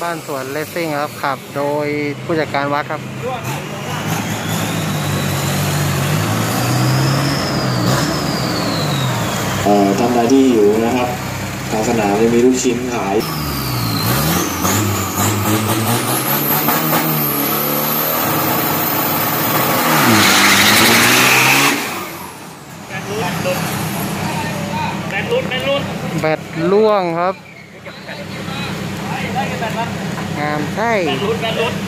บ้านสวนเลสซิ่งครับขับโดยผู้จัดการวัดครับท่านใดที่หิวนะครับทางสนามจะมีลูกชิ้นขายแบตล่วงครับงามใช่